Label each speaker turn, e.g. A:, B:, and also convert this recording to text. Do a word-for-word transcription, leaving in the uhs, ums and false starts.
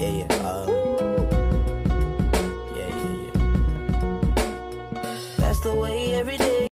A: Yeah, yeah, uh, yeah, yeah, yeah. That's the way every day.